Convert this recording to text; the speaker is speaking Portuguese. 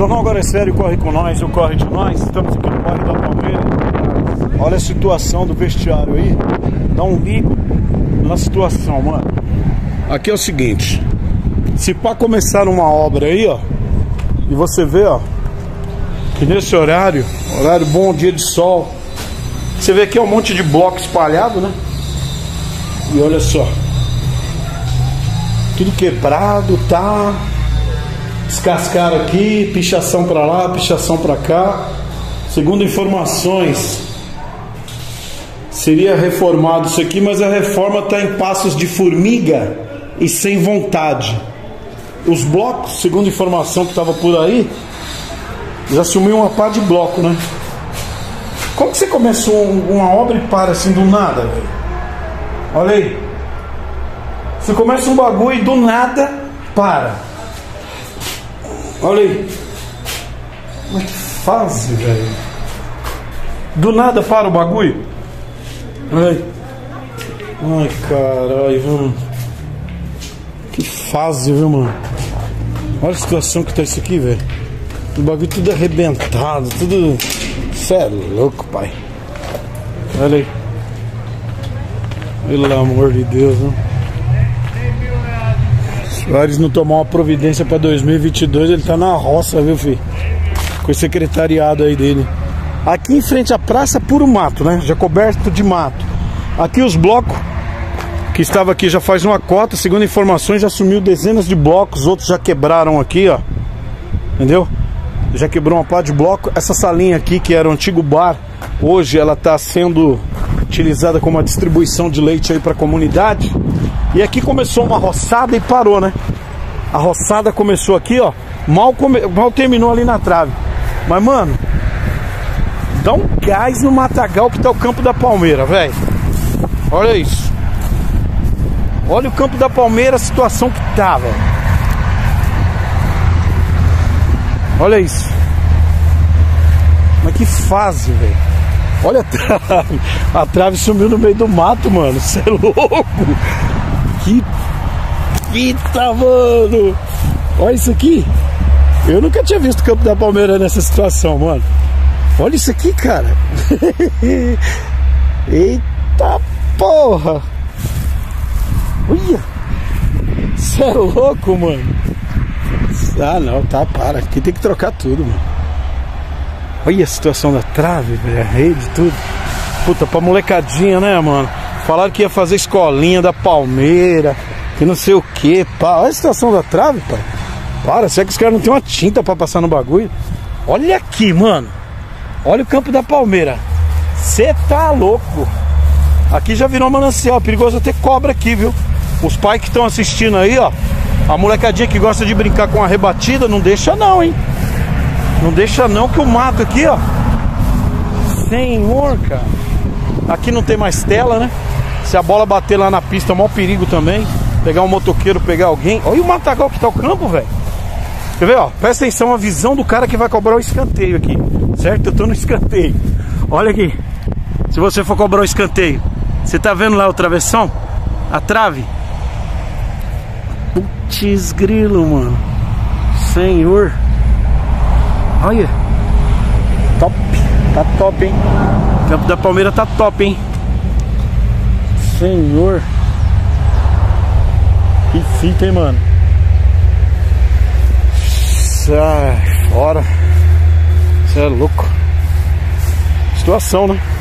Jornal Agora é Sério, corre com nós, o corre de nós. Estamos aqui no bairro da Palmeira. Olha a situação do vestiário aí. Dá um ligo na situação, mano. Aqui é o seguinte, se pá começar uma obra aí, ó, e você vê, ó, que nesse horário bom, dia de sol, você vê aqui é um monte de bloco espalhado, né? E olha só, tudo quebrado, tá? Descascaram aqui, pichação pra lá, pichação pra cá. Segundo informações, seria reformado isso aqui, mas a reforma tá em passos de formiga e sem vontade. Os blocos, segundo informação que tava por aí, já sumiu uma pá de bloco, né? Como que você começou uma obra e para assim do nada, velho? Olha aí. Você começa um bagulho e do nada para. Olha aí. Mas que fase, velho. Do nada para o bagulho. Olha aí. Ai, caralho, mano. Que fase, viu, mano? Olha a situação que tá isso aqui, velho. O bagulho tudo arrebentado, tudo... Cê é louco, pai. Olha aí. Pelo amor de Deus, né? Se o Ares não tomar uma providência pra 2022, ele tá na roça, viu, filho? Com esse secretariado aí dele. Aqui em frente à praça, puro mato, né? Já coberto de mato. Aqui os blocos que estava aqui já faz uma cota, segundo informações, já sumiu dezenas de blocos, outros já quebraram aqui, ó. Entendeu? Já quebrou uma pá de bloco. Essa salinha aqui, que era o antigo bar, hoje ela está sendo utilizada como uma distribuição de leite aí para a comunidade. E aqui começou uma roçada e parou, né? A roçada começou aqui, ó. Mal terminou ali na trave. Mas, mano, dá um gás no matagal que tá o campo da Palmeira, velho. Olha isso. Olha o campo da Palmeira, a situação que tá, velho. Olha isso. Mas que fase, velho. Olha a trave. A trave sumiu no meio do mato, mano. Você é louco. Que fita, mano. Olha isso aqui. Eu nunca tinha visto o campo da Palmeira nessa situação, mano. Olha isso aqui, cara. Eita porra. Olha. Você é louco, mano. Ah, não, tá, para. Aqui tem que trocar tudo, mano. Olha a situação da trave, velho. A rede, tudo. Puta, pra molecadinha, né, mano? Falaram que ia fazer escolinha da Palmeira, que não sei o que, pá. Olha a situação da trave, pai. Para, será que os caras não tem uma tinta pra passar no bagulho? Olha aqui, mano. Olha o campo da Palmeira. Cê tá louco. Aqui já virou manancial. Perigoso ter cobra aqui, viu? Os pais que estão assistindo aí, ó. A molecadinha que gosta de brincar com a rebatida, não deixa não, hein? Não deixa não, que o mato aqui, ó. Senhor, cara. Aqui não tem mais tela, né? Se a bola bater lá na pista, é o maior perigo também. Pegar um motoqueiro, pegar alguém. Olha o matagal que tá o campo, velho. Quer ver, ó? Presta atenção a visão do cara que vai cobrar o escanteio aqui. Certo? Eu tô no escanteio. Olha aqui. Se você for cobrar o escanteio, você tá vendo lá o travessão? A trave? Putz grilo, mano. Senhor. Olha. Top. Tá top, hein? O campo da Palmeira tá top, hein? Senhor. Que fita, hein, mano? Sai fora. Você é louco. Situação, né?